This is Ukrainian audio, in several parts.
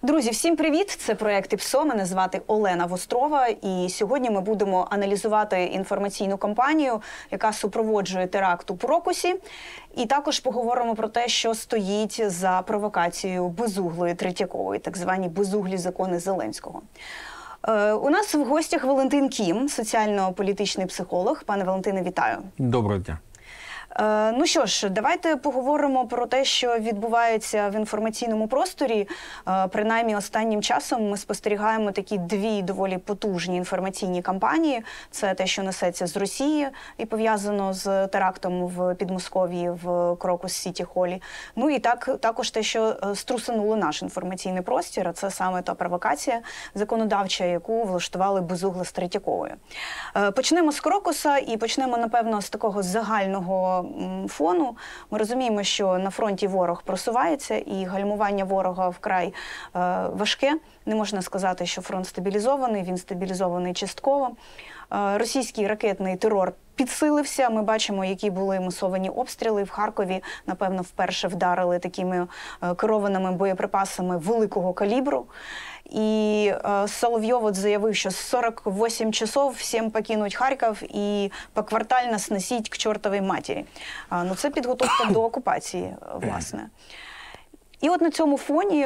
Друзі, всім привіт! Це проект ІПСО. Мене звати Олена Вострова. І сьогодні ми будемо аналізувати інформаційну кампанію, яка супроводжує теракт у Прокусі. І також поговоримо про те, що стоїть за провокацією безуглої Третьякової, так звані безуглі закони Зеленського. У нас в гостях Валентин Кім, соціально-політичний психолог. Пане Валентине, вітаю. Доброго дня. Ну що ж, давайте поговоримо про те, що відбувається в інформаційному просторі. Принаймні останнім часом ми спостерігаємо такі дві доволі потужні інформаційні кампанії. Це те, що несеться з Росії і пов'язано з терактом в Підмосков'ї в Крокус-Сіті-Холі. Ну і також те, що струсануло наш інформаційний простір, а це саме та провокація законодавча, яку влаштували безугло з Третьяковою. Почнемо з Крокуса і почнемо, напевно, з такого загального фону. Ми розуміємо, що на фронті ворог просувається і гальмування ворога вкрай важке. Не можна сказати, що фронт стабілізований, він стабілізований частково. Російський ракетний терор підсилився. Ми бачимо, які були масовані обстріли. В Харкові, напевно, вперше вдарили такими керованими боєприпасами великого калібру. І Соловйов заявив, що 48 часов всім покинуть Харків і поквартально сносить к чортовій матері. Ну, це підготовка до окупації, власне. І от на цьому фоні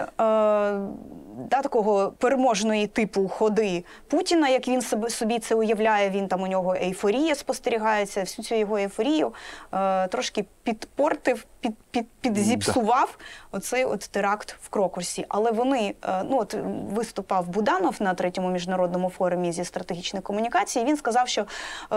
такого переможної типу ходи Путіна, як він собі це уявляє, він там, у нього ейфорія спостерігається, всю цю його ейфорію трошки підпортив, підзіпсував оцей от теракт в Крокусі. Але вони, ну от виступав Буданов на третьому міжнародному форумі зі стратегічних комунікацій, він сказав, що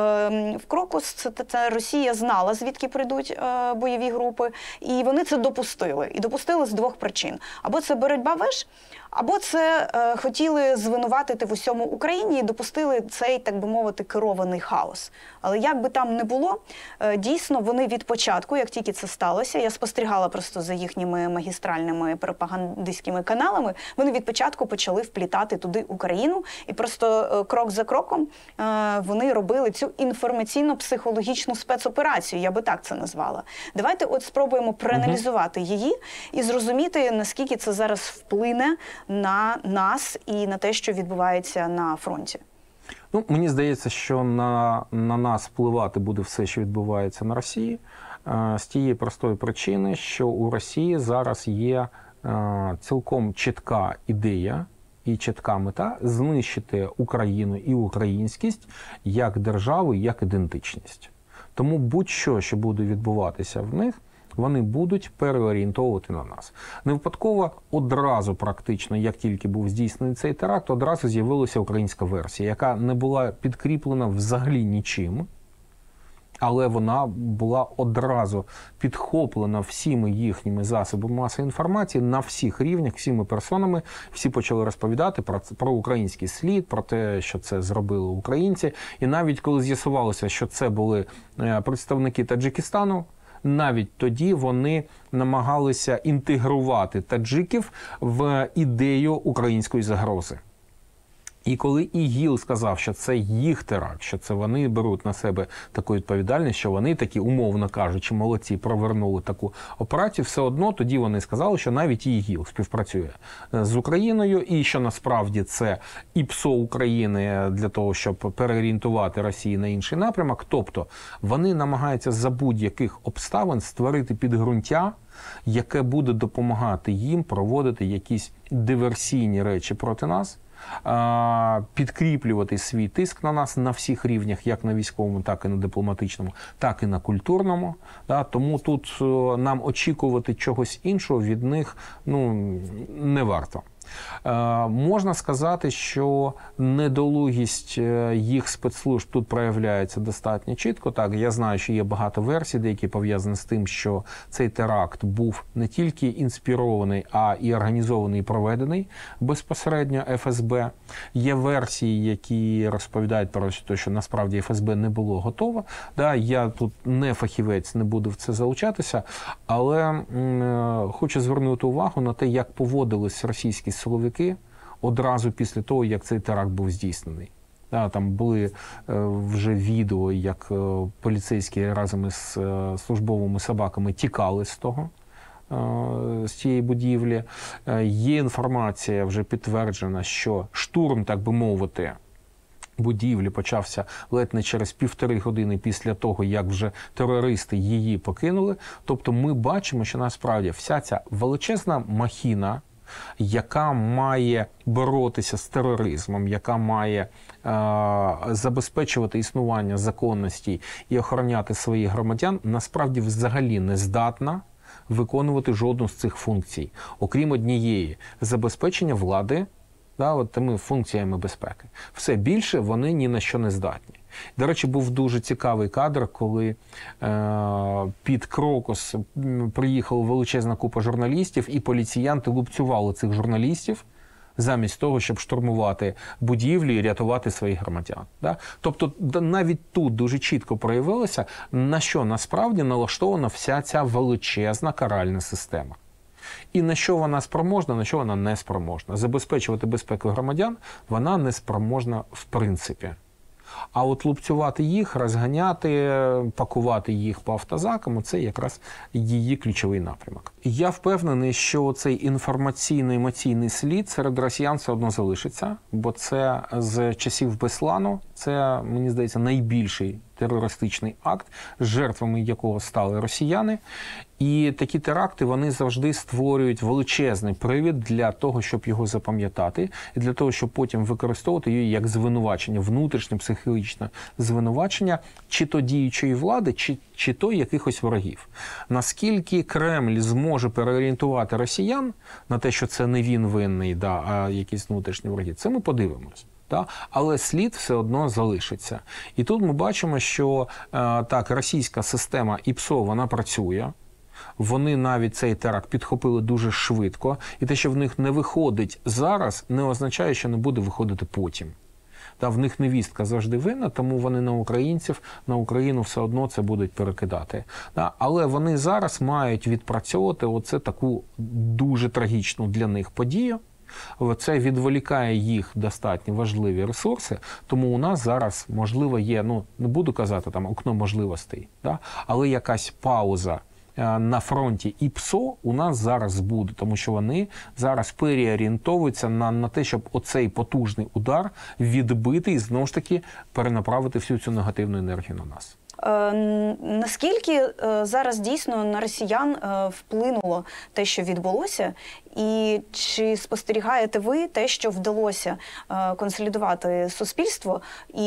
в Крокус це Росія знала, звідки прийдуть бойові групи, і вони це допустили. І допустили з двох причин. Або це боротьба веж, або це хотіли звинуватити в усьому Україні і допустили цей, так би мовити, керований хаос. Але як би там не було, дійсно вони від початку, як тільки це сталося, я спостерігала просто за їхніми магістральними пропагандистськими каналами, вони від початку почали вплітати туди Україну, і просто крок за кроком вони робили цю інформаційно-психологічну спецоперацію, я би так це назвала. Давайте от спробуємо проаналізувати її і зрозуміти, наскільки це зараз вплине на нас і на те, що відбувається на фронті. Ну, мені здається, що на нас впливати буде все, що відбувається на Росії, з тієї простої причини, що у Росії зараз є цілком чітка ідея і чітка мета знищити Україну і українськість як державу, як ідентичність. Тому будь-що, що буде відбуватися в них, вони будуть переорієнтовувати на нас. Не випадково одразу практично, як тільки був здійснений цей теракт, одразу з'явилася українська версія, яка не була підкріплена взагалі нічим, але вона була одразу підхоплена всіми їхніми засобами масової інформації на всіх рівнях, всіми персонами. Всі почали розповідати про український слід, про те, що це зробили українці. І навіть коли з'ясувалося, що це були представники Таджикистану, навіть тоді вони намагалися інтегрувати таджиків в ідею української загрози. І коли ІГІЛ сказав, що це їх теракт, що це вони беруть на себе таку відповідальність, що вони такі, умовно кажучи, молодці, провернули таку операцію, все одно тоді вони сказали, що навіть ІГІЛ співпрацює з Україною, і що насправді це ІПСО України для того, щоб переорієнтувати Росію на інший напрямок. Тобто вони намагаються за будь-яких обставин створити підґрунтя, яке буде допомагати їм проводити якісь диверсійні речі проти нас, підкріплювати свій тиск на нас на всіх рівнях, як на військовому, так і на дипломатичному, так і на культурному. Тому тут нам очікувати чогось іншого від них не варто. Можна сказати, що недолугість їх спецслужб тут проявляється достатньо чітко. Так, я знаю, що є багато версій, деякі пов'язані з тим, що цей теракт був не тільки інспірований, а і організований і проведений безпосередньо ФСБ. Є версії, які розповідають про те, що насправді ФСБ не було готово. Я тут не фахівець, не буду в це залучатися, але хочу звернути увагу на те, як поводились російські силовики одразу після того, як цей теракт був здійснений. Там були вже відео, як поліцейські разом із службовими собаками тікали з того з цієї будівлі. Є інформація вже підтверджена, що штурм, так би мовити, будівлі почався ледь не через 1,5 години після того, як вже терористи її покинули. Тобто ми бачимо, що насправді вся ця величезна махіна, яка має боротися з тероризмом, яка має забезпечувати існування законності і охороняти своїх громадян, насправді взагалі не здатна виконувати жодну з цих функцій, окрім однієї – забезпечення влади тими функціями безпеки. Все більше вони ні на що не здатні. До речі, був дуже цікавий кадр, коли під Крокус приїхала величезна купа журналістів, і поліціянти лупцювали цих журналістів, замість того, щоб штурмувати будівлі і рятувати своїх громадян. Тобто навіть тут дуже чітко проявилося, на що насправді налаштована вся ця величезна каральна система. І на що вона спроможна, на що вона не спроможна. Забезпечувати безпеку громадян вона не спроможна в принципі. А от лупцювати їх, розганяти, пакувати їх по автозакам – це якраз її ключовий напрямок. Я впевнений, що цей інформаційно-емоційний слід серед росіян все одно залишиться, бо це з часів Беслану, це, мені здається, найбільший терористичний акт, жертвами якого стали росіяни. І такі теракти, вони завжди створюють величезний привід для того, щоб його запам'ятати, і для того, щоб потім використовувати її як звинувачення, внутрішнє психологічне звинувачення чи то діючої влади, чи то якихось ворогів. Наскільки Кремль зможе переорієнтувати росіян на те, що це не він винний, а якісь внутрішні вороги, це ми подивимось. Але слід все одно залишиться. І тут ми бачимо, що так, російська система ІПСО, вона працює. Вони навіть цей теракт підхопили дуже швидко. І те, що в них не виходить зараз, не означає, що не буде виходити потім. В них невістка завжди винна, тому вони на українців, на Україну все одно це будуть перекидати. Але вони зараз мають відпрацьовувати оце таку дуже трагічну для них подію. Це відволікає їх достатньо важливі ресурси, тому у нас зараз, можливо, є, не буду казати там окно можливостей, але якась пауза на фронті ІПСО у нас зараз буде, тому що вони зараз переорієнтовуються на те, щоб оцей потужний удар відбити і знову ж таки перенаправити всю цю негативну енергію на нас. Наскільки зараз дійсно на росіян вплинуло те, що відбулося, і чи спостерігаєте ви те, що вдалося консолідувати суспільство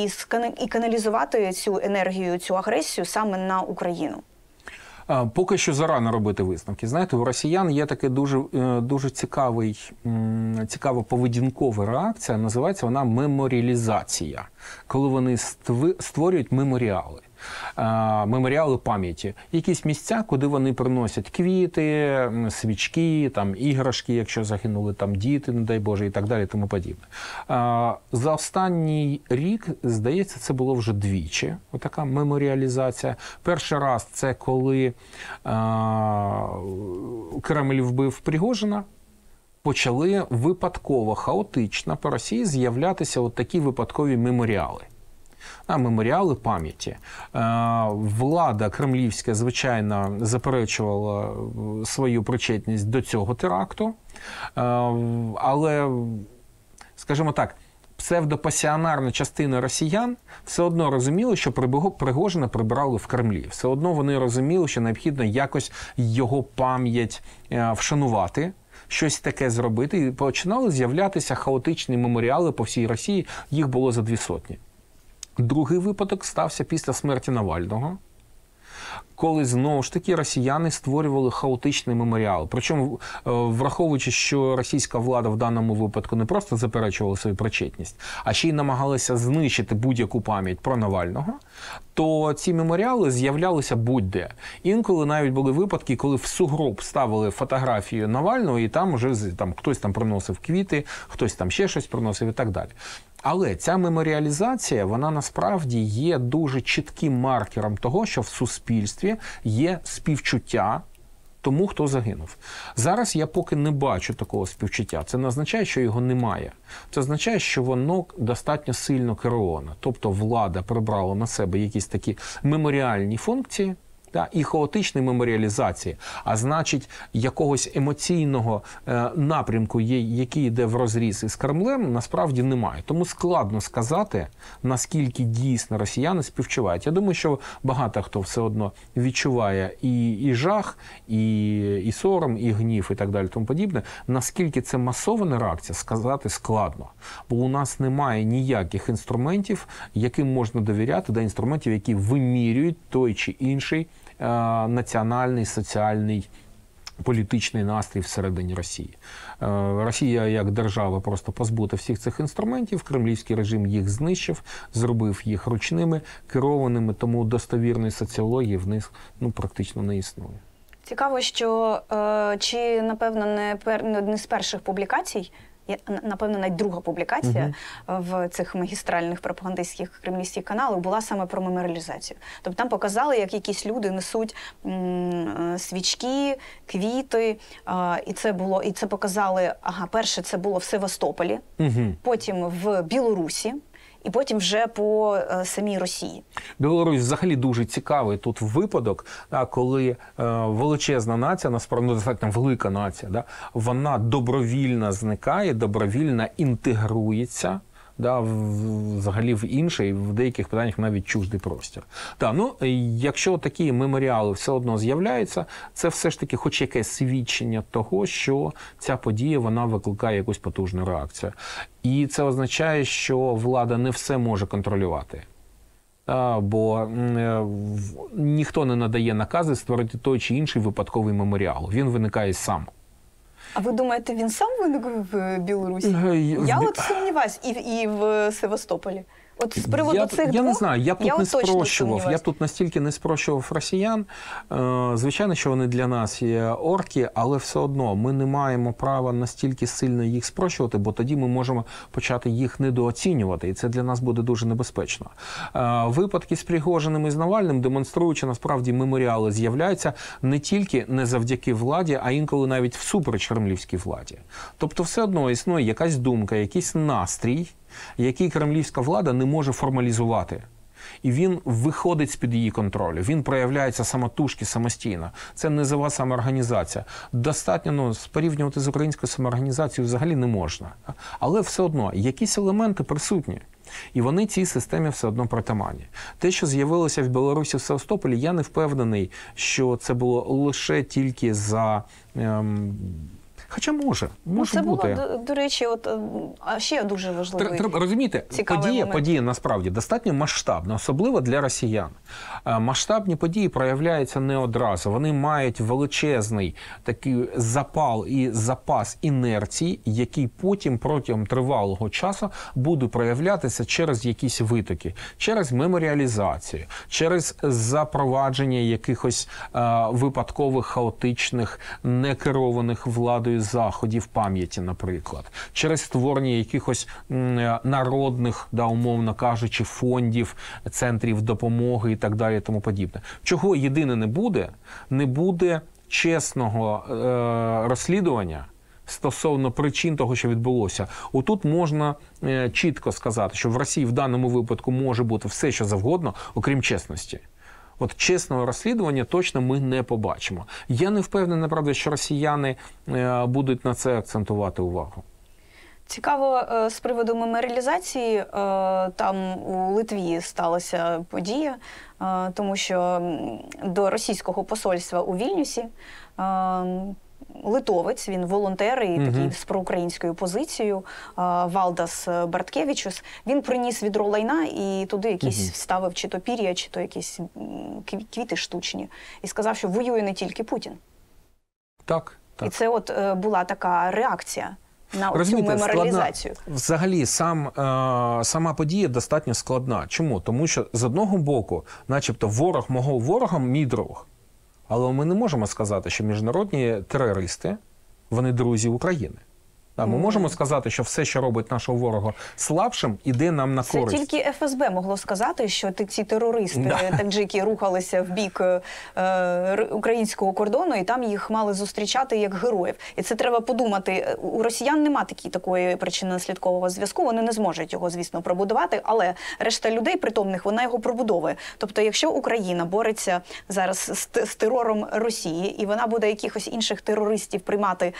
і каналізувати цю енергію, цю агресію саме на Україну? Поки що зарано робити висновки. Знаєте, у росіян є така дуже цікава поведінкова реакція, називається вона меморіалізація, коли вони створюють меморіали. Меморіали пам'яті. Якісь місця, куди вони приносять квіти, свічки, іграшки, якщо загинули діти, не дай Боже, і так далі, тому подібне. За останній рік, здається, це було вже двічі, отака меморіалізація. Перший раз – це коли Кремль вбив Пригожина, почали випадково, хаотично по Росії з'являтися такі випадкові меморіали. Меморіали пам'яті. Влада кремлівська, звичайно, заперечувала свою причетність до цього теракту, але, скажімо так, псевдопасіонарна частина росіян все одно розуміли, що Пригожина прибрали в Кремлі. Все одно вони розуміли, що необхідно якось його пам'ять вшанувати, щось таке зробити. І починали з'являтися хаотичні меморіали по всій Росії, їх було за 200. Другий випадок стався після смерті Навального, коли знову ж таки росіяни створювали хаотичний меморіал. Причому, враховуючи, що російська влада в даному випадку не просто заперечувала свою причетність, а ще й намагалася знищити будь-яку пам'ять про Навального, то ці меморіали з'являлися будь-де. Інколи навіть були випадки, коли в сугроб ставили фотографію Навального, і там вже хтось приносив квіти, хтось ще щось приносив і так далі. Але ця меморіалізація, вона насправді є дуже чітким маркером того, що в суспільстві є співчуття тому, хто загинув. Зараз я поки не бачу такого співчуття. Це не означає, що його немає. Це означає, що воно достатньо сильно кероване. Тобто влада прибрала на себе якісь такі меморіальні функції, і хаотичної меморіалізації, а значить якогось емоційного напрямку, який йде в розріз із Кремлем, насправді немає. Тому складно сказати, наскільки дійсно росіяни співчувають. Я думаю, що багато хто все одно відчуває і жах, і сором, і гнів, і так далі, тому подібне. Наскільки це масована реакція, сказати складно. Бо у нас немає ніяких інструментів, яким можна довіряти, інструментів, які вимірюють той чи інший національний, соціальний, політичний настрій всередині Росії. Росія як держава просто позбута всіх цих інструментів, кремлівський режим їх знищив, зробив їх ручними, керованими, тому достовірної соціології в них практично не існує. Цікаво, що чи, напевно, не з перших публікацій, напевно, навіть друга публікація в цих магістральних пропагандистських кремлівських каналах була саме про меморіалізацію. Тобто там показали, як якісь люди несуть свічки, квіти, і це показали, перше це було в Севастополі, потім в Білорусі, і потім вже по самій Росії. Білорусь взагалі дуже цікавий тут випадок, коли величезна нація, насправді достатньо велика нація, вона добровільно зникає, добровільно інтегрується взагалі в інший, в деяких питаннях навіть чуждий простір. Якщо такі меморіали все одно з'являються, це все ж таки хоч якесь свідчення того, що ця подія, вона викликає якусь потужну реакцію. І це означає, що влада не все може контролювати. Бо ніхто не надає накази створити той чи інший випадковий меморіал. Він виникає сам. А ви думаєте, він сам виник в Білорусі? Я от сумніваюсь, і в Севастополі. От з приводу цих двох, я не знаю, я тут не спрощував. Я тут настільки не спрощував росіян. Звичайно, що вони для нас є орки, але все одно ми не маємо права настільки сильно їх спрощувати, бо тоді ми можемо почати їх недооцінювати, і це для нас буде дуже небезпечно. Випадки з Пригожиним і з Навальним, демонструючи, насправді, меморіали з'являються не тільки не завдяки владі, а інколи навіть всупереч кремлівській владі. Тобто все одно існує якась думка, якийсь настрій, який кремлівська влада не може формалізувати. І він виходить з-під її контролю, він проявляється самотужки, самостійно. Це низова самоорганізація. Достатньо порівнювати з українською самоорганізацією взагалі не можна. Але все одно якісь елементи присутні. І вони цій системі все одно притаманні. Те, що з'явилося в Білорусі, в Севастополі, я не впевнений, що це було лише тільки за... Хоча може бути. Це було, до речі, ще дуже важливий. Треба розуміти, подія насправді достатньо масштабна, особливо для росіян. Масштабні події проявляються не одразу. Вони мають величезний такий запал і запас інерції, який потім протягом тривалого часу буде проявлятися через якісь витоки, через меморіалізацію, через запровадження якихось випадкових, хаотичних, некерованих владою заходів пам'яті, наприклад, через створення якихось народних, умовно кажучи, фондів, центрів допомоги і так далі, і тому подібне. Чого єдине не буде чесного розслідування стосовно причин того, що відбулося. Отут можна чітко сказати, що в Росії в даному випадку може бути все, що завгодно, окрім чесності. От чесного розслідування точно ми не побачимо. Я не впевнений, правда, що росіяни будуть на це акцентувати увагу. Цікаво, з приводу меморіалізації, там у Литві сталася подія, тому що до російського посольства у Вільнюсі литовець, він волонтер і такий з проукраїнською позицією, Валдас Барткевичус, він приніс відро лайна і туди якісь вставив чи то пір'я, чи то якісь квіти штучні. І сказав, що воює не тільки Путін. Так. І це була така реакція на цю меморіалізацію. Взагалі, сама подія достатньо складна. Чому? Тому що, з одного боку, начебто, ворог мого ворога – мій друг. Але ми не можемо сказати, що міжнародні терористи, вони друзі України. Ми можемо сказати, що все, що робить нашого ворога слабшим, іде нам на користь. Це тільки ФСБ могло сказати, що ці терористи, таджики, рухалися в бік українського кордону, і там їх мали зустрічати як героїв. І це треба подумати. У росіян нема такої причинно-наслідкового зв'язку, вони не зможуть його, звісно, пробудувати, але решта людей притомних, вона його пробудовує. Тобто, якщо Україна бореться зараз з терором Росії, і вона буде якихось інших терористів приймати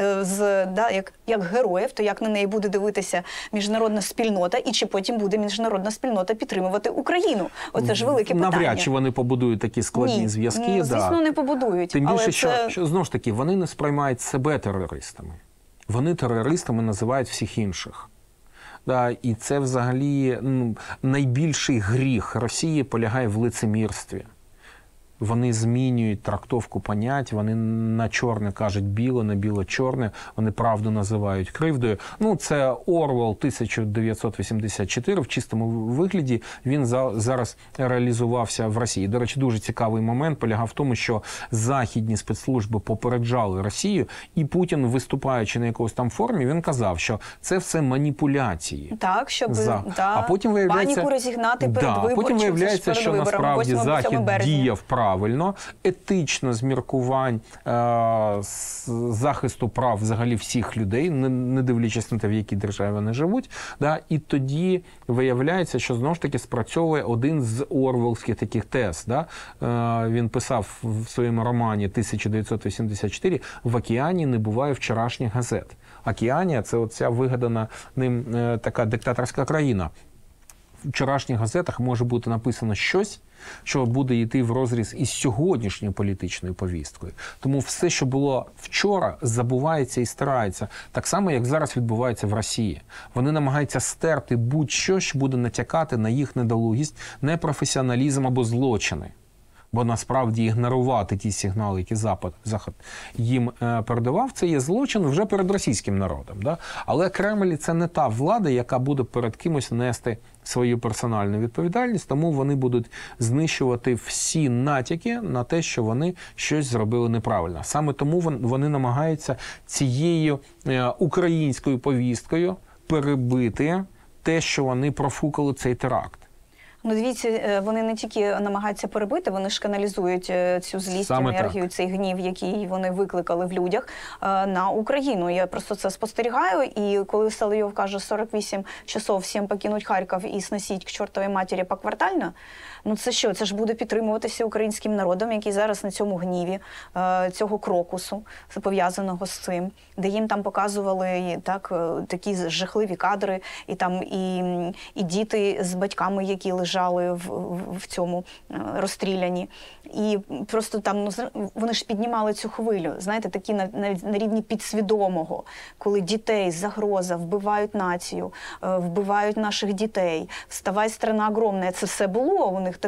як героїв, то як на неї буде дивитися міжнародна спільнота, і чи потім буде міжнародна спільнота підтримувати Україну? Оце ж велике питання. Навряд чи вони побудують такі складні зв'язки. Звісно, не побудують. Тим більше, що, знову ж таки, вони не сприймають себе терористами. Вони терористами називають всіх інших. І це взагалі найбільший гріх Росії полягає в лицемірстві. Вони змінюють трактовку понять, вони на чорне кажуть біле, на біле чорне, вони правду називають кривдою. Це Орвел 1984 в чистому вигляді, він зараз реалізувався в Росії. До речі, дуже цікавий момент полягав в тому, що західні спецслужби попереджали Росію, і Путін, виступаючи на якомусь там форумі, він казав, що це все маніпуляції. Так, щоб а потім виявляється, паніку розігнати перед виборчим. Потім виявляється, що насправді Захід діяв правильно, етично з міркувань захисту прав взагалі всіх людей, не дивлячись на те, в якій державі вони живуть. І тоді виявляється, що знову ж таки спрацьовує один з орвелських таких тез. Він писав в своєму романі 1984 «В океані не буває вчорашніх газет». Океанія – це оця вигадана ним така диктаторська країна. В вчорашніх газетах може бути написано щось, що буде йти в розріз із сьогоднішньою політичною повісткою. Тому все, що було вчора, забувається і стирається. Так само, як зараз відбувається в Росії. Вони намагаються стерти будь-що, що буде натякати на їх недолугість, непрофесіоналізм або злочини. Бо насправді ігнорувати ті сигнали, які Захід їм передавав, це є злочин вже перед російським народом. Але Кремль – це не та влада, яка буде перед кимось нести свою персональну відповідальність, тому вони будуть знищувати всі натяки на те, що вони щось зробили неправильно. Саме тому вони намагаються цією українською повісткою перебити те, що вони профукали цей теракт. Дивіться, вони не тільки намагаються перебити, вони ж каналізують цю злість, енергію, цей гнів, який вони викликали в людях, на Україну. Я просто це спостерігаю, і коли Соловйов каже 48 часов всім покинуть Харків і сносіть к чортовій матері поквартально, це що? Це ж буде підтримуватися українським народом, який зараз на цьому гніві, цього крокусу, пов'язаного з цим, де їм там показували такі жахливі кадри, і діти з батьками, які лежали в цьому розстріляні. І просто там, вони ж піднімали цю хвилю, знаєте, такі на рівні підсвідомого, коли дітей, загроза, вбивають націю, вбивають наших дітей, вставай, страна огромна. Це все було, у них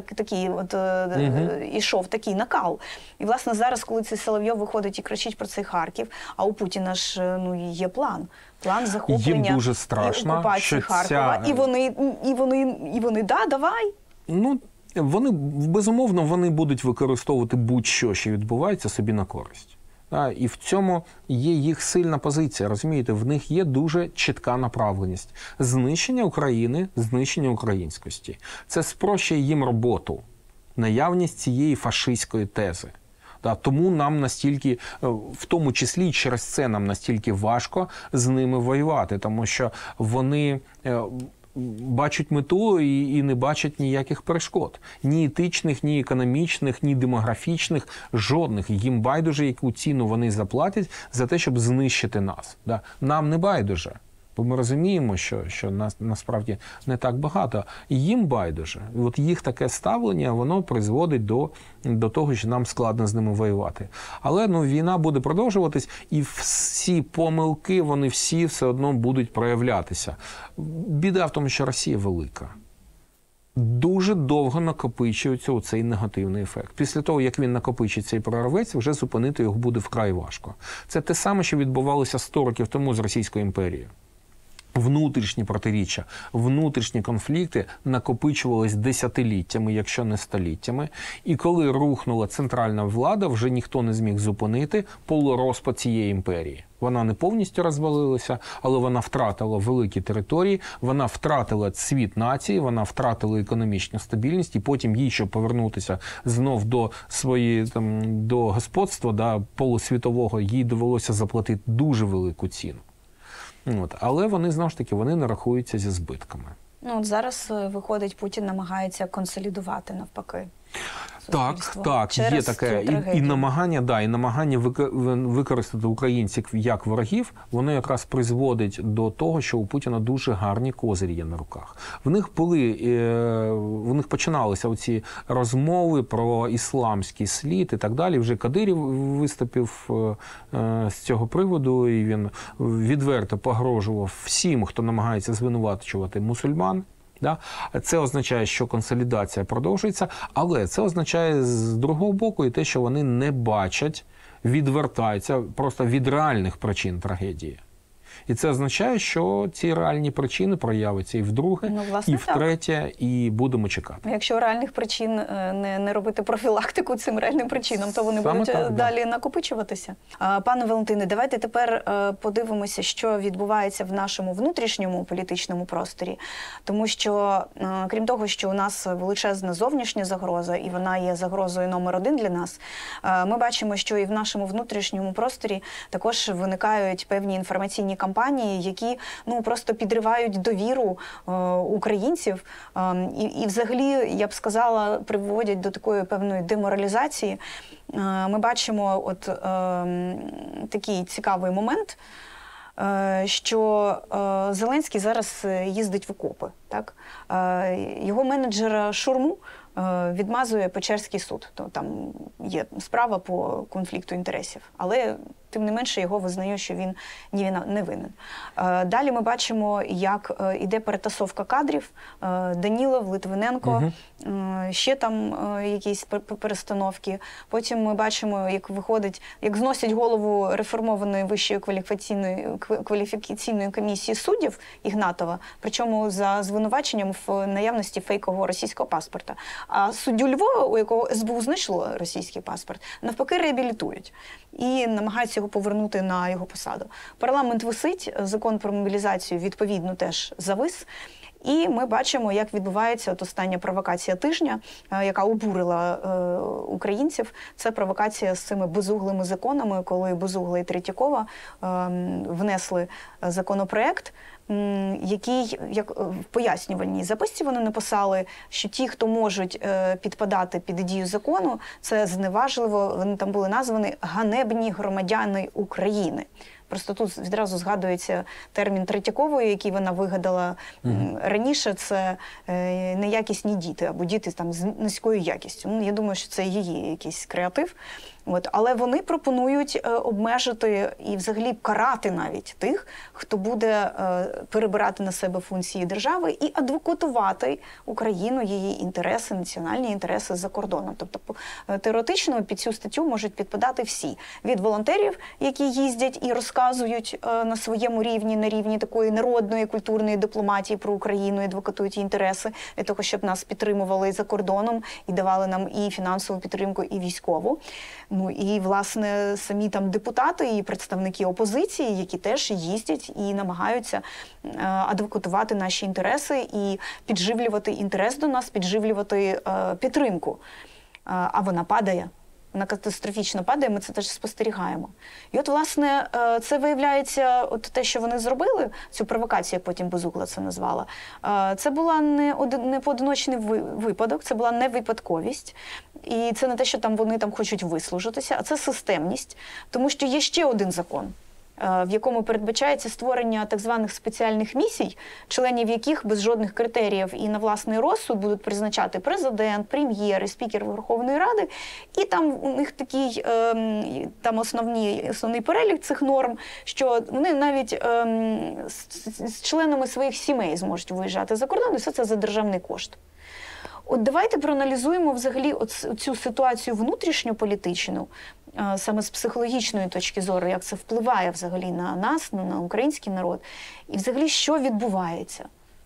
ішов такий накал. І, власне, зараз, коли цей Соловйов виходить і кричить про цей Харків, а у Путіна ж є план. План захоплення дуже страшно, і окупації Харкова. І вони, давай. Вони, безумовно, вони будуть використовувати будь-що, що відбувається, собі на користь. І в цьому є їх сильна позиція, розумієте? В них є дуже чітка направленість. Знищення України, знищення українськості. Це спрощує їм роботу. Наявність цієї фашистської тези. Тому нам настільки, в тому числі через це нам настільки важко з ними воювати, тому що вони бачать мету і не бачать ніяких перешкод. Ні етичних, ні економічних, ні демографічних, жодних. Їм байдуже, яку ціну вони заплатять за те, щоб знищити нас. Нам не байдуже. Бо ми розуміємо, що нас насправді не так багато. І їм байдуже. І от їх таке ставлення, воно призводить до того, що нам складно з ними воювати. Але війна буде продовжуватись, і всі помилки, вони всі все одно будуть проявлятися. Біда в тому, що Росія велика. Дуже довго накопичується оцей негативний ефект. Після того, як він накопичиться і прорветься, вже зупинити його буде вкрай важко. Це те саме, що відбувалося 100 років тому з Російською імперією. внутрішні протиріччя, внутрішні конфлікти накопичувались десятиліттями, якщо не століттями. І коли рухнула центральна влада, вже ніхто не зміг зупинити полурозпад цієї імперії. Вона не повністю розвалилася, але вона втратила великі території, вона втратила світ нації, вона втратила економічну стабільність, і потім їй, щоб повернутися знов до своєї до господства, полусвітового, їй довелося заплатити дуже велику ціну. Але вони, знову ж таки, вони не рахуються зі збитками. От зараз, виходить, Путін намагається консолідувати навпаки. Так, є таке і намагання використати українців як ворогів, воно якраз призводить до того, що у Путіна дуже гарні козирі є на руках. В них починалися оці розмови про ісламський слід і так далі. Вже Кадирів виступив з цього приводу, і він відверто погрожував всім, хто намагається звинувачувати мусульман. Це означає, що консолідація продовжується, але це означає з другого боку і те, що вони не бачать, відвертаються просто від реальних причин трагедії. І це означає, що ці реальні причини проявляться і вдруге, і втретє, і будемо чекати. Якщо реальних причин не робити профілактику цим реальним причинам, то вони будуть далі накопичуватися. Пане Валентине, давайте тепер подивимося, що відбувається в нашому внутрішньому політичному просторі. Тому що, крім того, що у нас величезна зовнішня загроза, і вона є загрозою номер один для нас, ми бачимо, що і в нашому внутрішньому просторі також виникають певні інформаційні кампанії, які просто підривають довіру українців і взагалі, я б сказала, приводять до такої певної деморалізації. Ми бачимо такий цікавий момент, що Зеленський зараз їздить в окопи. Так? Його менеджера Шурму відмазує Печерський суд. Там є справа по конфлікту інтересів, але тим не менше його визнає, що він не винен. Далі ми бачимо, як іде перетасовка кадрів. Данілов, Литвиненко, ще там якісь перестановки. Потім ми бачимо, як зносять голову реформованої Вищої кваліфікаційної комісії суддів Ігнатова, причому за звинуваченням в наявності фейкового російського паспорта. А суддю Львова, у якого СБУ знайшло російський паспорт, навпаки реабілітують і намагаються його повернути на його посаду. Парламент висить, закон про мобілізацію відповідно теж завис. І ми бачимо, як відбувається остання провокація тижня, яка обурила українців. Це провокація з цими безуглими законами, коли Безугла і Третьякова внесли законопроект, який, як в пояснювальній записці вони написали, що ті, хто можуть підпадати під дію закону, це зневажливо, вони там були названі ганебні громадяни України. Просто тут відразу згадується термін Третьякової, який вона вигадала раніше, це неякісні діти, або діти там з низькою якістю. Я думаю, що це її якийсь креатив. Але вони пропонують обмежити і взагалі карати навіть тих, хто буде перебирати на себе функції держави і адвокатувати Україну, її інтереси, національні інтереси за кордоном. Тобто теоретично під цю статтю можуть підпадати всі. Від волонтерів, які їздять і розказують на своєму рівні, на рівні такої народної культурної дипломатії про Україну, і адвокатують її інтереси для того, щоб нас підтримували за кордоном і давали нам і фінансову підтримку, і військову. І, власне, самі там депутати і представники опозиції, які теж їздять і намагаються адвокатувати наші інтереси і підживлювати інтерес до нас, підживлювати підтримку. А вона падає. Вона катастрофічно падає, ми це теж спостерігаємо. І власне, це виявляється, те, що вони зробили, цю провокацію, як потім Безугла це назвала, це була не поодиночний випадок, це була не випадковість. І це не те, що там вони хочуть вислужитися, а це системність. Тому що є ще один закон, в якому передбачається створення так званих спеціальних місій, членів яких без жодних критеріїв і на власний розсуд будуть призначати президент, прем'єр і спікер Верховної Ради. І там у них такий там основний перелік цих норм, що вони навіть з членами своїх сімей зможуть виїжджати за кордон, і все це за державний кошт. От давайте проаналізуємо взагалі цю ситуацію внутрішньополітичну, саме з психологічної точки зору, як це впливає взагалі на нас, на український народ, і взагалі що відбувається?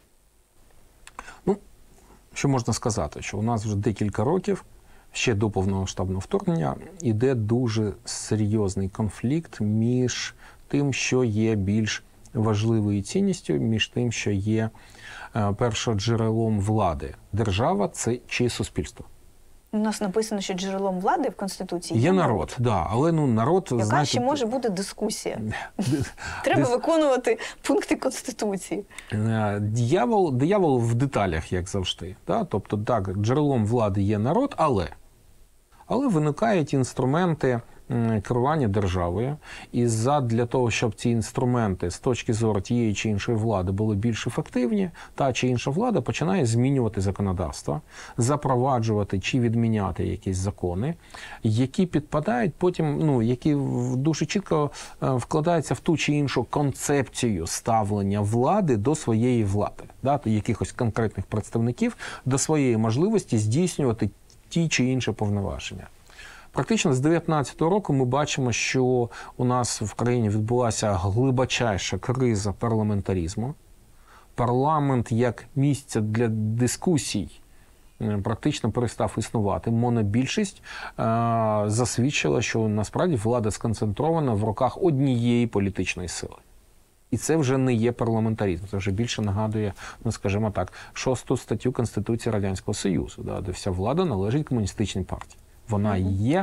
Ну, що можна сказати, що у нас вже декілька років, ще до повномасштабного вторгнення, іде дуже серйозний конфлікт між тим, що є більш важливою цінністю, між тим, що є першоджерелом влади. Держава це чи суспільство. У нас написано, що джерелом влади в Конституції є народ. Да, але народ, яка знаєте, ще може бути дискусія? Треба виконувати пункти Конституції. Диявол в деталях, як завжди. Да? Тобто, так, джерелом влади є народ, але виникають інструменти керування державою. І для того, щоб ці інструменти з точки зору тієї чи іншої влади були більш ефективні, та чи інша влада починає змінювати законодавство, запроваджувати чи відміняти якісь закони, які підпадають потім, які дуже чітко вкладаються в ту чи іншу концепцію ставлення влади до своєї влади, до якихось конкретних представників, до своєї можливості здійснювати ті чи інші повноваження. Практично з 2019 року ми бачимо, що у нас в країні відбулася глибочайша криза парламентаризму. Парламент як місце для дискусій практично перестав існувати. Монобільшість засвідчила, що насправді влада сконцентрована в руках однієї політичної сили. І це вже не є парламентаризм, це вже більше нагадує, скажімо так, 6 статтю Конституції Радянського Союзу, де вся влада належить комуністичній партії. Вона є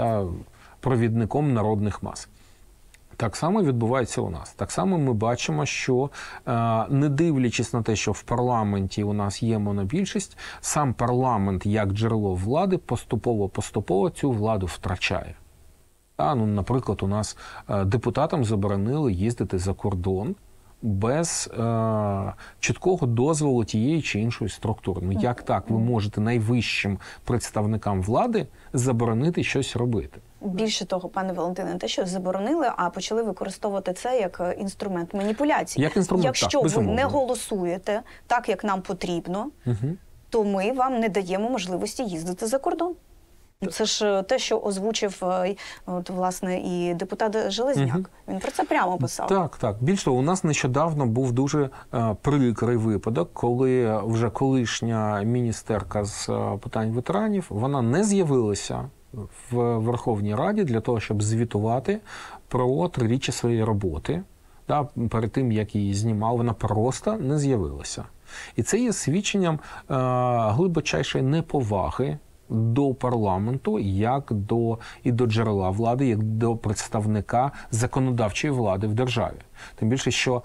провідником народних мас. Так само відбувається у нас. Так само ми бачимо, що не дивлячись на те, що в парламенті у нас є монобільшість, сам парламент як джерело влади поступово цю владу втрачає. Наприклад, у нас депутатам заборонили їздити за кордон без чіткого дозволу тієї чи іншої структури. Як так ви можете найвищим представникам влади заборонити щось робити? Більше того, пане Валентине, не те, що заборонили, а почали використовувати це як інструмент маніпуляції. Як інструмент, якщо так, ви не голосуєте так, як нам потрібно, то ми вам не даємо можливості їздити за кордон. Це ж те, що озвучив, власне, і депутат Железняк. Він про це прямо писав. Так. Більш того, у нас нещодавно був дуже прикрий випадок, коли вже колишня міністерка з питань ветеранів, вона не з'явилася в Верховній Раді для того, щоб звітувати про 3-річчя своєї роботи. Перед тим, як її знімали, вона просто не з'явилася. І це є свідченням глибочайшої неповаги до парламенту, як до джерела влади, як до представника законодавчої влади в державі. Тим більше, що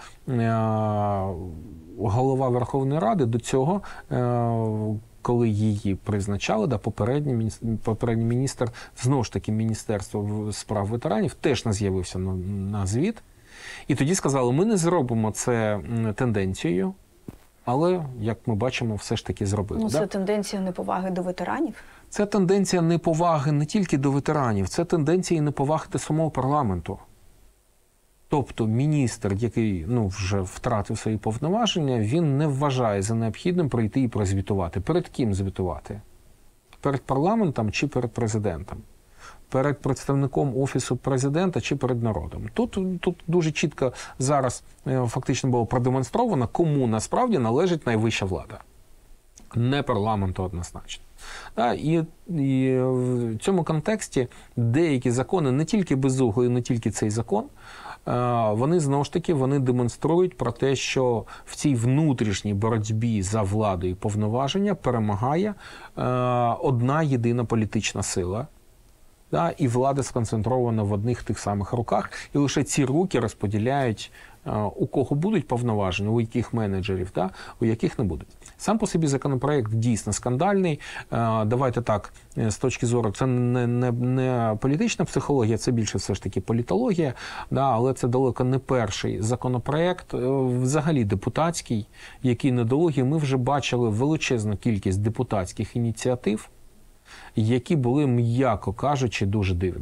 голова Верховної Ради до цього, коли її призначали, попередній міністр, знову ж таки, Міністерства справ ветеранів, теж не з'явився на звіт. І тоді сказали, ми не зробимо це тенденцією, але, як ми бачимо, все ж таки зробили. Це тенденція неповаги до ветеранів? Це тенденція неповаги не тільки до ветеранів, це тенденція неповаги до самого парламенту. Тобто міністр, який вже втратив свої повноваження, він не вважає за необхідним прийти і прозвітувати. Перед ким звітувати? Перед парламентом чи перед президентом? Перед представником Офісу президента чи перед народом? Тут дуже чітко зараз фактично було продемонстровано, кому насправді належить найвища влада. Не парламенту однозначно. І в цьому контексті деякі закони, не тільки Безуглий, не тільки цей закон, вони, знову ж таки, вони демонструють про те, що в цій внутрішній боротьбі за владу і повноваження перемагає одна єдина політична сила. І влада сконцентрована в одних тих самих руках, і лише ці руки розподіляють, у кого будуть повноваження, у яких менеджерів, у яких не будуть. Сам по собі законопроект дійсно скандальний. Давайте так, з точки зору, це не політична психологія, це більше все ж таки політологія, але це далеко не перший законопроект, взагалі депутатський, який недолугий. Ми вже бачили величезну кількість депутатських ініціатив, які були, м'яко кажучи, дуже дивними.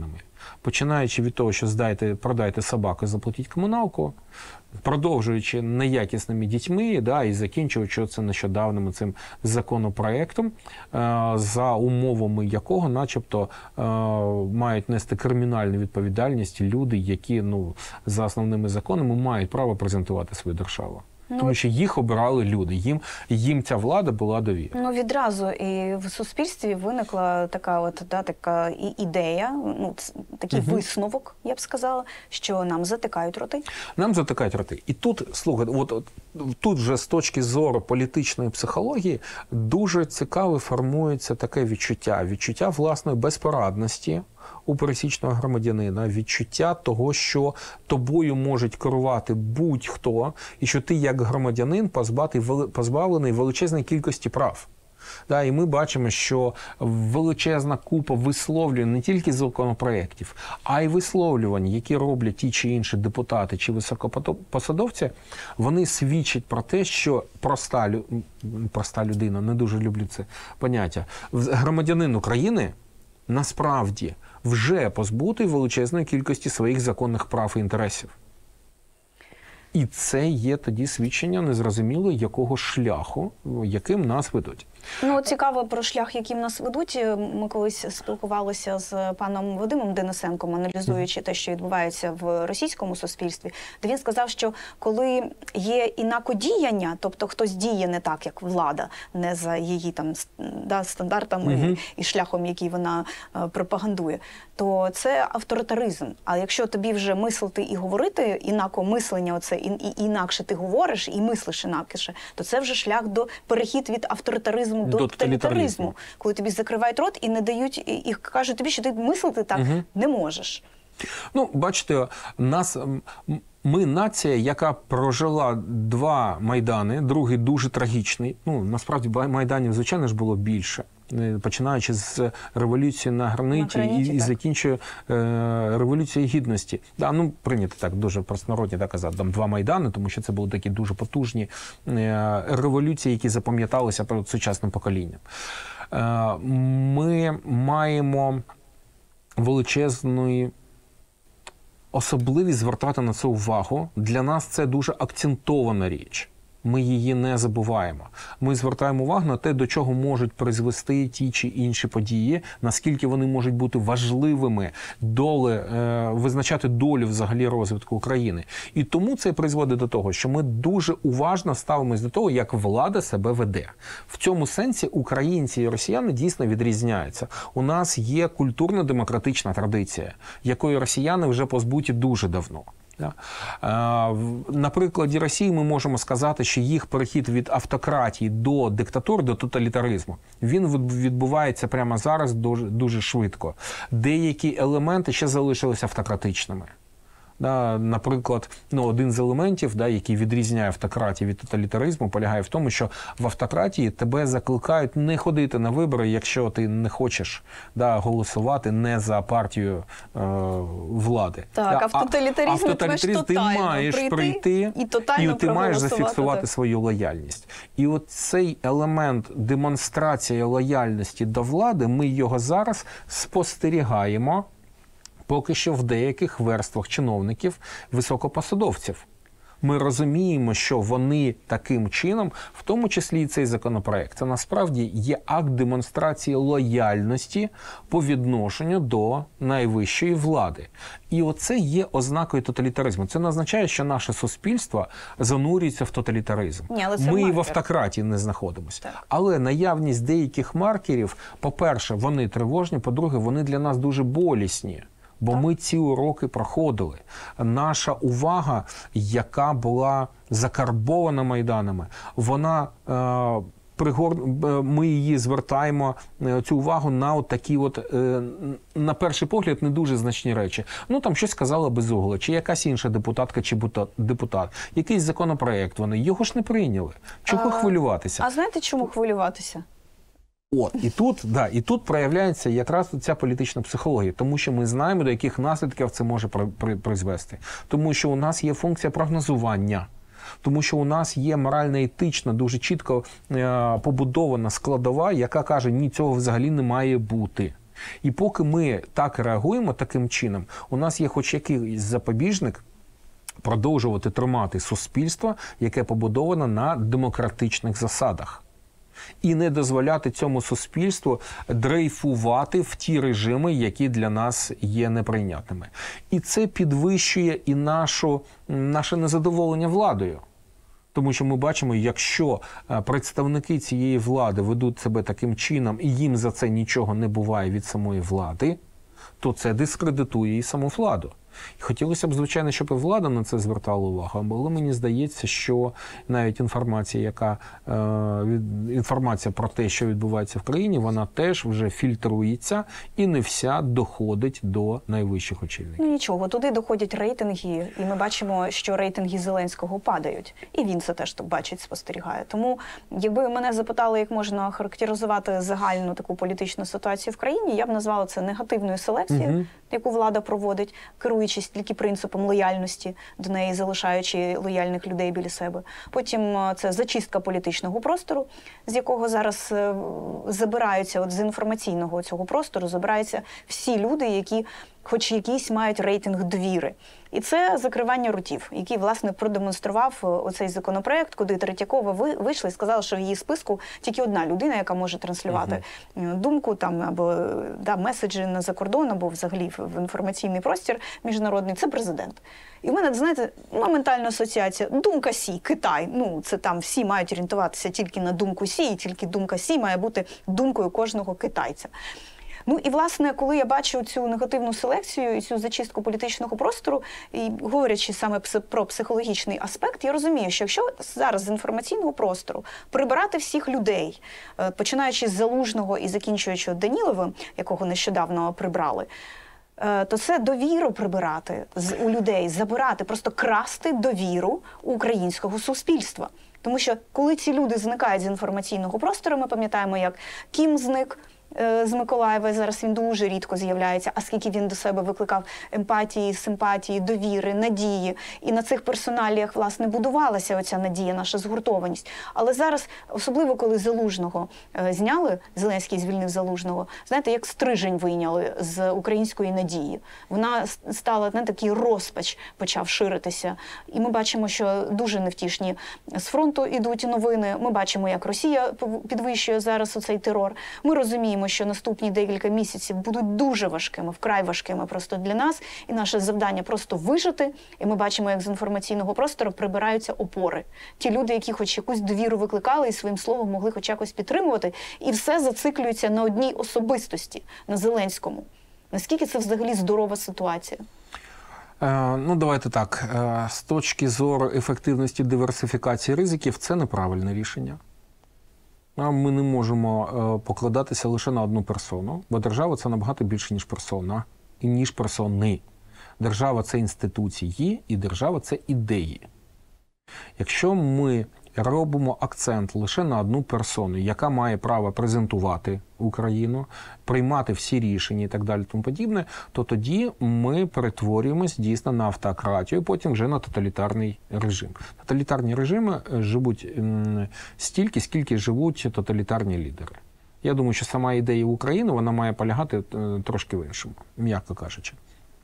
Починаючи від того, що продайте собаку, заплатіть комуналку, продовжуючи неякісними дітьми, да, і закінчуючи це нещодавним цим законопроектом, за умовами якого начебто мають нести кримінальну відповідальність люди, які за основними законами мають право презентувати свою державу. Тому що їх обирали люди, їм ця влада була довірена. Відразу і в суспільстві виникла така ідея, такий висновок, я б сказала, що нам затикають роти. Нам затикають роти. І тут, слухайте, тут вже з точки зору політичної психології дуже цікаво формується таке відчуття власної безпорадності у пересічного громадянина, відчуття того, що тобою можуть керувати будь-хто, і що ти як громадянин позбавлений величезної кількості прав. І ми бачимо, що величезна купа висловлювань не тільки законопроєктів, а й висловлювань, які роблять ті чи інші депутати чи високопосадовці, вони свідчать про те, що проста людина, не дуже люблю це поняття, громадянин України насправді вже позбутий величезної кількості своїх законних прав і інтересів. І це є тоді свідчення незрозуміло якого шляху, яким нас ведуть. Цікаво про шлях, яким нас ведуть. Ми колись спілкувалися з паном Вадимом Денисенком, аналізуючи те, що відбувається в російському суспільстві, де він сказав, що коли є інакодіяння, тобто хтось діє не так, як влада, не за її стандартами і шляхом, який вона пропагандує, то це авторитаризм. А якщо тобі вже мислити і говорити інакомислення, інакше ти говориш і мислиш інакше, то це вже шлях до перехід від авторитаризму до тоталітаризму, коли тобі закривають рот і не дають, і кажуть тобі, що ти мислити так не можеш. Бачите, ми нація, яка прожила два Майдани, другий дуже трагічний. Насправді Майданів, звичайно ж, було більше. Починаючи з революції на граниті і закінчує революцією гідності. Прийнято так дуже простонародні казати, там два Майдани, тому що це були такі дуже потужні революції, які запам'яталися перед сучасним поколінням. Ми маємо величезну особливість звертати на це увагу. Для нас це дуже акцентована річ. Ми її не забуваємо. Ми звертаємо увагу на те, до чого можуть призвести ті чи інші події, наскільки вони можуть бути важливими, визначати долю взагалі розвитку України. І тому це призводить до того, що ми дуже уважно ставимось до того, як влада себе веде. В цьому сенсі українці і росіяни дійсно відрізняються. У нас є культурно-демократична традиція, якої росіяни вже позбуті дуже давно. На прикладі Росії ми можемо сказати, що їх перехід від автократії до диктатури, до тоталітаризму, він відбувається прямо зараз дуже швидко. Деякі елементи ще залишилися автократичними. Наприклад, один з елементів, який відрізняє автократію від тоталітаризму, полягає в тому, що в автократії тебе закликають не ходити на вибори, якщо ти не хочеш голосувати не за партію влади. Так, а в тоталітаризмі ти маєш прийти і ти маєш зафіксувати свою лояльність. І от цей елемент демонстрації лояльності до влади, ми його зараз спостерігаємо поки що в деяких верствах чиновників, високопосадовців. Ми розуміємо, що вони таким чином, в тому числі і цей законопроект, це насправді є акт демонстрації лояльності по відношенню до найвищої влади. І оце є ознакою тоталітаризму. Це не означає, що наше суспільство занурюється в тоталітаризм. Ми і в автократії не знаходимося. Але наявність деяких маркерів, по-перше, вони тривожні, по-друге, вони для нас дуже болісні. Бо ми ці уроки проходили. Наша увага, яка була закарбована Майданами, ми її звертаємо, цю увагу, на такі на перший погляд, не дуже значні речі. Там щось сказала Безугла, чи якась інша депутатка, чи депутат. Якийсь законопроект його ж не прийняли. Чого хвилюватися? А знаєте, чому хвилюватися? І тут проявляється якраз ця політична психологія, тому що ми знаємо, до яких наслідків це може призвести. Тому що у нас є функція прогнозування, тому що у нас є морально-етична, дуже чітко побудована складова, яка каже, ні, цього взагалі не має бути. І поки ми так реагуємо таким чином, у нас є хоч якийсь запобіжник продовжувати тримати суспільство, яке побудовано на демократичних засадах. І не дозволяти цьому суспільству дрейфувати в ті режими, які для нас є неприйнятними. І це підвищує і наше незадоволення владою. Тому що ми бачимо, якщо представники цієї влади ведуть себе таким чином, і їм за це нічого не буває від самої влади, то це дискредитує і саму владу. І хотілося б, звичайно, щоб і влада на це звертала увагу, але мені здається, що навіть інформація про те, що відбувається в країні, вона теж вже фільтрується і не вся доходить до найвищих очільників. Ну нічого, туди доходять рейтинги, і ми бачимо, що рейтинги Зеленського падають. І він це теж бачить, спостерігає. Тому, якби мене запитали, як можна характеризувати загальну таку політичну ситуацію в країні, я б назвала це негативною селекцією, яку влада проводить, керуючись тільки принципом лояльності до неї, залишаючи лояльних людей біля себе. Потім це зачистка політичного простору, з якого зараз забираються, от з інформаційного цього простору, забираються всі люди, які хоч якийсь мають рейтинг довіри. І це закривання ротів, який, власне, продемонстрував оцей законопроект, куди Третьякова вийшла і сказала, що в її списку тільки одна людина, яка може транслювати думку там, або меседжі на закордон, або взагалі в інформаційний простір міжнародний – це президент. І в мене, знаєте, моментальна асоціація «Думка Сі, Китай». Ну, це там всі мають орієнтуватися тільки на думку Сі, і тільки думка Сі має бути думкою кожного китайця. Ну і, власне, коли я бачу цю негативну селекцію і цю зачистку політичного простору, і говорячи саме про психологічний аспект, я розумію, що якщо зараз з інформаційного простору прибирати всіх людей, починаючи з Залужного і закінчуючи Даніловим, якого нещодавно прибрали, то це довіру прибирати у людей, забирати, просто красти довіру українського суспільства. Тому що коли ці люди зникають з інформаційного простору, ми пам'ятаємо, як Кім зник з Миколаєва, зараз він дуже рідко з'являється, а скільки він до себе викликав емпатії, симпатії, довіри, надії. І на цих персоналіях, власне, будувалася оця надія, наша згуртованість. Але зараз, особливо коли Залужного зняли, Зеленський звільнив Залужного, знаєте, як стрижень вийняли з української надії. Вона стала, такий розпач почав ширитися. І ми бачимо, що дуже невтішні з фронту йдуть новини. Ми бачимо, як Росія підвищує зараз оцей терор. Ми розуміємо, що наступні декілька місяців будуть дуже важкими, вкрай важкими просто для нас. І наше завдання просто вижити. І ми бачимо, як з інформаційного простору прибираються опори. Ті люди, які хоч якусь довіру викликали і своїм словом могли хоч якось підтримувати. І все зациклюється на одній особистості, на Зеленському. Наскільки це взагалі здорова ситуація? Ну, давайте так. З точки зору ефективності диверсифікації ризиків, це неправильне рішення. Ми не можемо покладатися лише на одну персону, бо держава – це набагато більше, ніж персона, і ніж персони. Держава – це інституції, і держава – це ідеї. Якщо ми робимо акцент лише на одну персону, яка має право презентувати Україну, приймати всі рішення і так далі, тому подібне, то тоді ми перетворюємось дійсно на автократію, потім вже на тоталітарний режим. Тоталітарні режими живуть стільки, скільки живуть тоталітарні лідери. Я думаю, що сама ідея України, вона має полягати трошки в іншому, м'яко кажучи.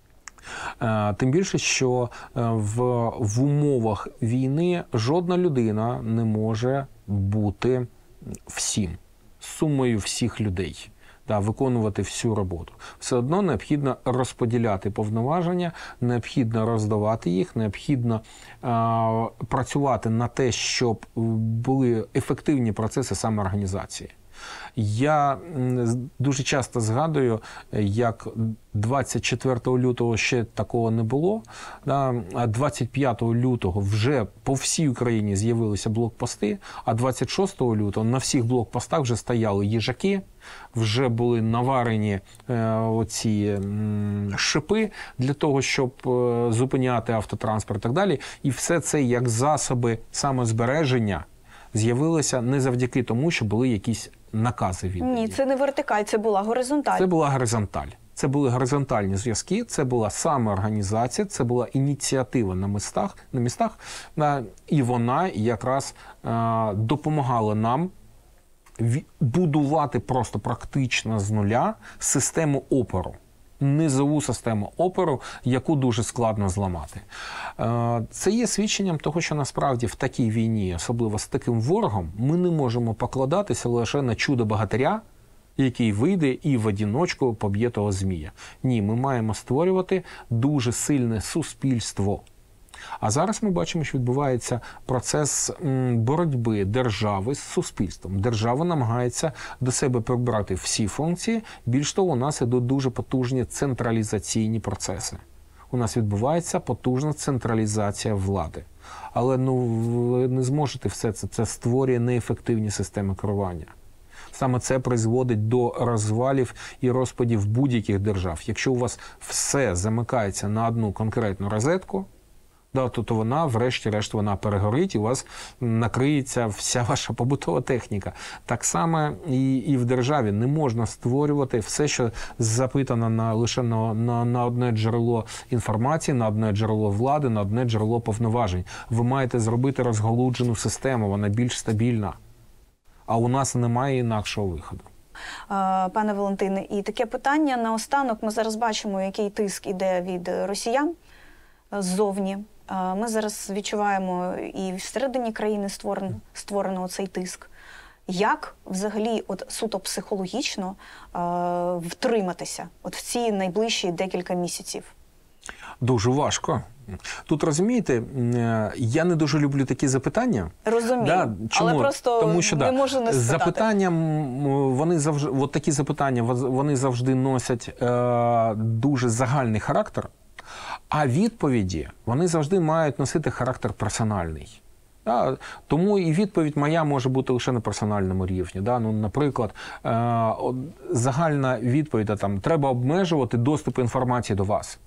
Тим більше, що в умовах війни жодна людина не може бути всім, сумою всіх людей, виконувати всю роботу. Все одно необхідно розподіляти повноваження, необхідно роздавати їх, необхідно працювати на те, щоб були ефективні процеси самоорганізації. Я дуже часто згадую, як 24 лютого ще такого не було, а 25 лютого вже по всій Україні з'явилися блокпости, а 26 лютого на всіх блокпостах вже стояли їжаки, вже були наварені оці шипи для того, щоб зупиняти автотранспорт і так далі. І все це як засоби самозбереження з'явилося не завдяки тому, що були якісь накази віддані. Ні, це не вертикаль, це була горизонталь. Це була горизонталь. Це були горизонтальні зв'язки, це була самоорганізація, це була ініціатива на містах, і вона якраз допомагала нам будувати просто практично з нуля систему опору. Низову систему опору, яку дуже складно зламати. Це є свідченням того, що насправді в такій війні, особливо з таким ворогом, ми не можемо покладатися лише на чудо богатиря, який вийде і в одіночку поб'є того змія. Ні, ми маємо створювати дуже сильне суспільство. А зараз ми бачимо, що відбувається процес боротьби держави з суспільством. Держава намагається до себе прибрати всі функції. Більш того, у нас ідуть дуже потужні централізаційні процеси. У нас відбувається потужна централізація влади. Але ви не зможете все це. Це створює неефективні системи керування. Саме це призводить до розвалів і розпадів будь-яких держав. Якщо у вас все замикається на одну конкретну розетку, то вона, врешті-решт, вона перегорить, і у вас накриється вся ваша побутова техніка. Так само і в державі не можна створювати все, що запитано лише на одне джерело інформації, на одне джерело влади, на одне джерело повноважень. Ви маєте зробити розгалуджену систему, вона більш стабільна. А у нас немає інакшого виходу. Пане Валентине, і таке питання наостанок. Ми зараз бачимо, який тиск іде від росіян ззовні. Ми зараз відчуваємо і всередині країни створено цей тиск. Як взагалі суто психологічно втриматися в ці найближчі декілька місяців? Дуже важко. Тут, розумієте, я не дуже люблю такі запитання. Розумію, але просто тому що, не можу не спитати. Такі запитання, вони завжди носять дуже загальний характер, а відповіді, вони завжди мають носити характер персональний. Тому і відповідь моя може бути лише на персональному рівні. Наприклад, загальна відповідь, треба обмежувати доступ інформації до вас.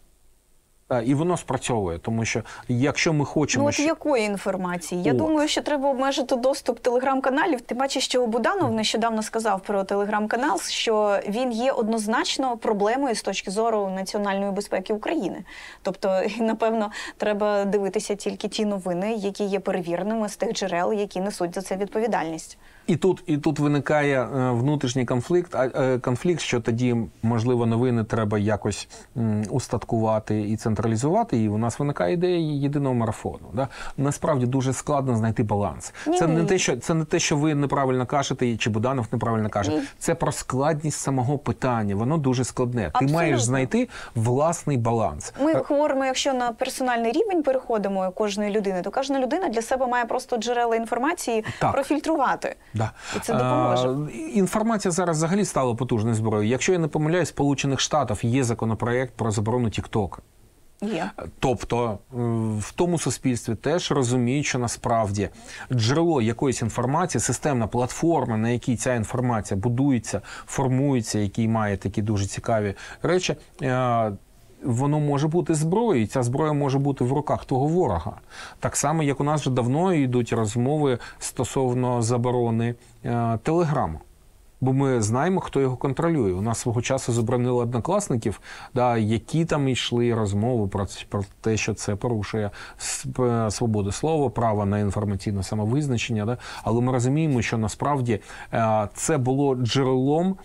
І воно спрацьовує, тому що якщо ми хочемо... якої інформації? Я думаю, що треба обмежити доступ телеграм-каналів. Ти бачиш, що Буданов нещодавно сказав про телеграм-канал, що він є однозначно проблемою з точки зору національної безпеки України. Тобто, напевно, треба дивитися тільки ті новини, які є перевіреними з тих джерел, які несуть за це відповідальність. І тут виникає внутрішній конфлікт, що тоді, можливо, новини треба якось устаткувати і централізувати, і у нас виникає ідея єдиного марафону. Насправді дуже складно знайти баланс. Це не те, що ви неправильно кажете, чи Буданов неправильно каже. Це про складність самого питання. Воно дуже складне. Абсолютно. Ти маєш знайти власний баланс. Ми говоримо, якщо на персональний рівень переходимо кожної людини, то кожна людина для себе має просто джерела інформації профільтрувати. Да. І це допоможе. Інформація зараз взагалі стала потужною зброєю. Якщо я не помиляюсь, Сполучених Штатів є законопроект про заборону TikTok. Є. Тобто в тому суспільстві теж розуміють, що насправді джерело якоїсь інформації, системна платформа, на якій ця інформація будується, формується, який має такі дуже цікаві речі, воно може бути зброєю, і ця зброя може бути в руках того ворога. Так само, як у нас вже давно йдуть розмови стосовно заборони Телеграму. Бо ми знаємо, хто його контролює. У нас свого часу заборонили однокласників, які там йшли розмови про те, що це порушує свободу слова, право на інформаційне самовизначення. Але ми розуміємо, що насправді це було джерелом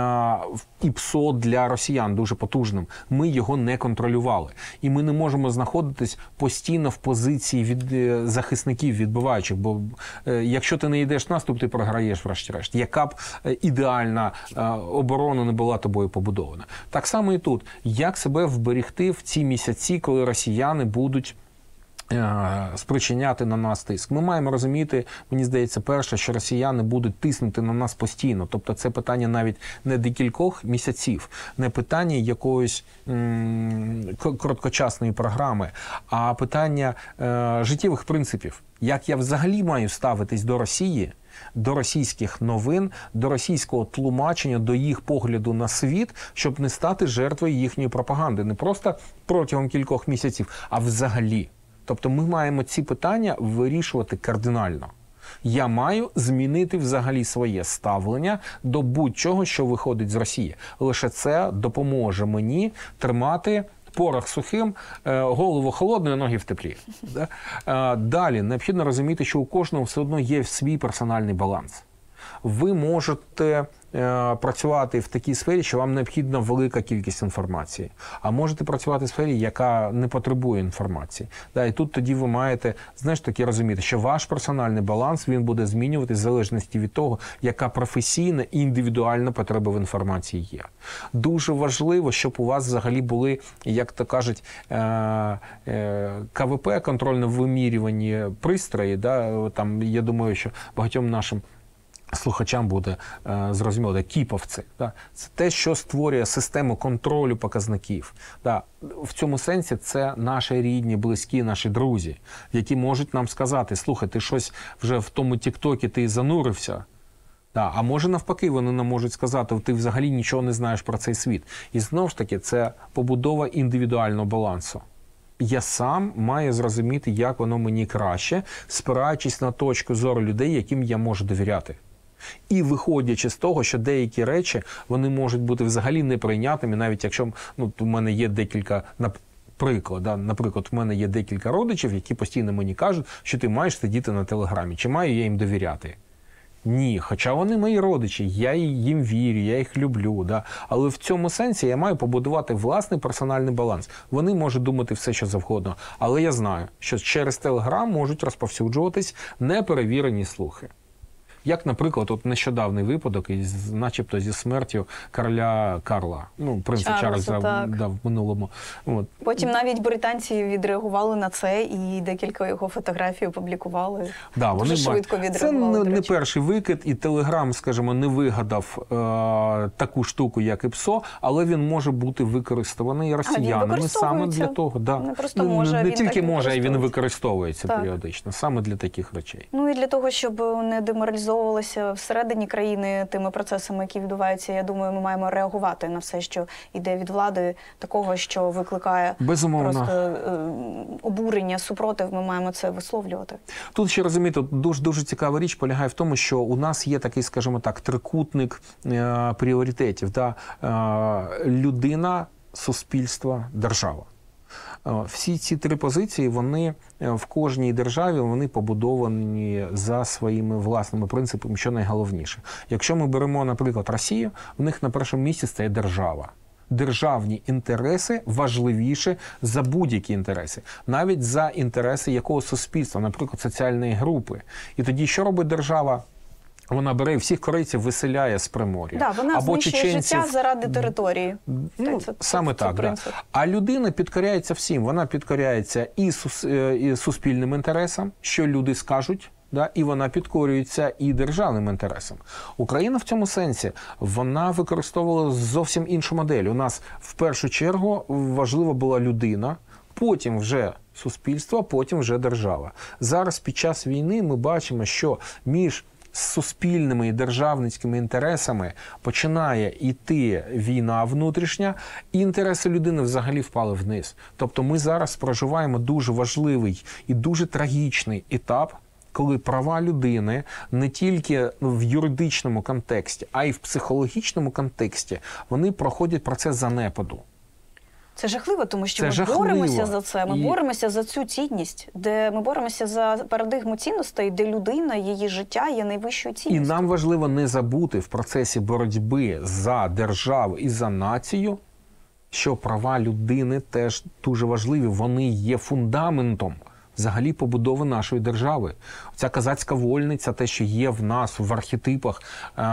і ПСО для росіян дуже потужним. Ми його не контролювали. І ми не можемо знаходитись постійно в позиції від захисників, відбиваючих. Бо якщо ти не йдеш в наступ, ти програєш врешті-решт. Яка б ідеальна оборона не була тобою побудована. Так само і тут. Як себе вберегти в ці місяці, коли росіяни будуть спричиняти на нас тиск? Ми маємо розуміти, мені здається, перше, що росіяни будуть тиснути на нас постійно. Тобто це питання навіть не декількох місяців, не питання якоїсь короткочасної програми, а питання життєвих принципів. Як я взагалі маю ставитись до Росії, до російських новин, до російського тлумачення, до їх погляду на світ, щоб не стати жертвою їхньої пропаганди. Не просто протягом кількох місяців, а взагалі. Тобто ми маємо ці питання вирішувати кардинально. Я маю змінити взагалі своє ставлення до будь-чого, що виходить з Росії. Лише це допоможе мені тримати порох сухим, голову холодною, ноги в теплі. Далі, необхідно розуміти, що у кожного все одно є свій персональний баланс. Ви можете працювати в такій сфері, що вам необхідна велика кількість інформації. А можете працювати в сфері, яка не потребує інформації. Да, і тут тоді ви маєте, знаєш, таки розуміти, що ваш персональний баланс, він буде змінюватись в залежності від того, яка професійна і індивідуальна потреба в інформації є. Дуже важливо, щоб у вас взагалі були, як то кажуть, КВП, контрольно-вимірювані пристрої. Да, там, я думаю, що багатьом нашим слухачам буде зрозуміло, кіповці. Да? Це те, що створює систему контролю показників. Да? В цьому сенсі це наші рідні, близькі, наші друзі, які можуть нам сказати: слухай, ти щось вже в тому тік-токі ти занурився. Да, а може навпаки, вони нам можуть сказати: ти взагалі нічого не знаєш про цей світ. І знову ж таки, це побудова індивідуального балансу. Я сам маю зрозуміти, як воно мені краще, спираючись на точку зору людей, яким я можу довіряти. І виходячи з того, що деякі речі, вони можуть бути взагалі неприйнятними, навіть якщо у мене є декілька, наприклад, в мене є декілька родичів, які постійно мені кажуть, що ти маєш сидіти на Телеграмі. Чи маю я їм довіряти? Ні, хоча вони мої родичі, я їм вірю, я їх люблю. Да? Але в цьому сенсі я маю побудувати власний персональний баланс. Вони можуть думати все, що завгодно. Але я знаю, що через Телеграм можуть розповсюджуватись неперевірені слухи. Як, наприклад, нещодавний випадок, начебто зі смертю короля Карла, принца Чарльза в минулому. От. Потім навіть британці відреагували на це і декілька його фотографій опублікували. Да, дуже швидко відреагували. Це не перший викид, і Телеграм, скажімо, не вигадав таку штуку, як ІПСО, але він може бути використований росіянами саме для того. Да. Не просто може, не тільки може, а й він використовується періодично, саме для таких речей. Ну і для того, щоб не деморалізовуватися всередині країни тими процесами, які відбуваються, я думаю, ми маємо реагувати на все, що йде від влади, такого, що викликає просто обурення, супротив, ми маємо це висловлювати. Тут ще розумієте, дуже цікава річ полягає в тому, що у нас є такий, скажімо так, трикутник пріоритетів. Да? Людина, суспільство, держава. Всі ці три позиції, вони в кожній державі, вони побудовані за своїми власними принципами, що найголовніше. Якщо ми беремо, наприклад, Росію, в них на першому місці стоїть держава. Державні інтереси важливіші за будь-які інтереси. Навіть за інтереси якого суспільства, наприклад, соціальної групи. І тоді що робить держава? Вона бере всіх корейців, виселяє з Примор'я. Да, вона знищує життя заради території. Саме так. Да. А людина підкоряється всім. Вона підкоряється і суспільним інтересам, що люди скажуть, да, і вона підкорюється і державним інтересам. Україна в цьому сенсі, вона використовувала зовсім іншу модель. У нас в першу чергу важлива була людина, потім вже суспільство, потім вже держава. Зараз під час війни ми бачимо, що між суспільними і державницькими інтересами починає йти війна внутрішня, і інтереси людини взагалі впали вниз. Тобто ми зараз проживаємо дуже важливий і дуже трагічний етап, коли права людини не тільки в юридичному контексті, а й в психологічному контексті, вони проходять процес занепаду. Це жахливо, тому що ми боремося за це, ми боремося за цю цінність, де ми боремося за парадигму цінностей, де людина, її життя є найвищою цінністю. І нам важливо не забути в процесі боротьби за державу і за націю, що права людини теж дуже важливі, вони є фундаментом взагалі побудови нашої держави. Ця козацька вольниця, те, що є в нас в архетипах,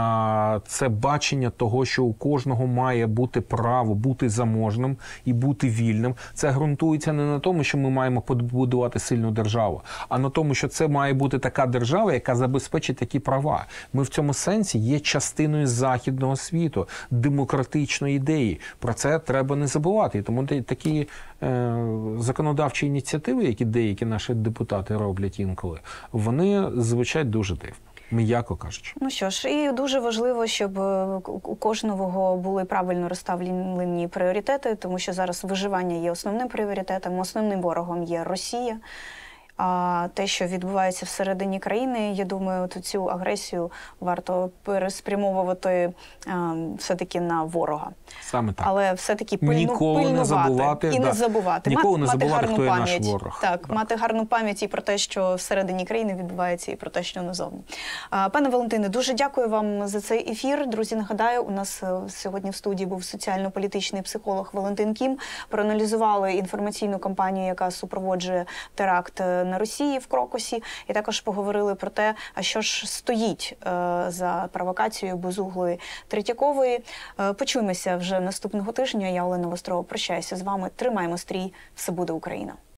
це бачення того, що у кожного має бути право бути заможним і бути вільним. Це ґрунтується не на тому, що ми маємо побудувати сильну державу, а на тому, що це має бути така держава, яка забезпечить такі права. Ми в цьому сенсі є частиною західного світу, демократичної ідеї. Про це треба не забувати. І тому такі законодавчі ініціативи, які деякі наші депутати роблять інколи, вони звучать дуже дивно, м'яко кажучи. Ну що ж, і дуже важливо, щоб у кожного були правильно розставлені пріоритети, тому що зараз виживання є основним пріоритетом, основним ворогом є Росія. А те, що відбувається всередині країни, я думаю, от цю агресію варто переспрямовувати все-таки на ворога. Саме так. Але все-таки Ніколи пильнувати не забувати, і не да. забувати. Ніколи не мати забувати, гарну хто є наш пам'ять. ворог. Так, мати гарну пам'ять і про те, що всередині країни відбувається, і про те, що назовні. Пане Валентине, дуже дякую вам за цей ефір. Друзі, нагадаю, у нас сьогодні в студії був соціально-політичний психолог Валентин Кім. Проаналізували інформаційну кампанію, яка супроводжує теракт на Росії в Крокусі. І також поговорили про те, а що ж стоїть за провокацією безуглої Третьякової. Почуємося вже наступного тижня. Я, Олена Вострова, прощаюся з вами. Тримаємо стрій. Все буде Україна.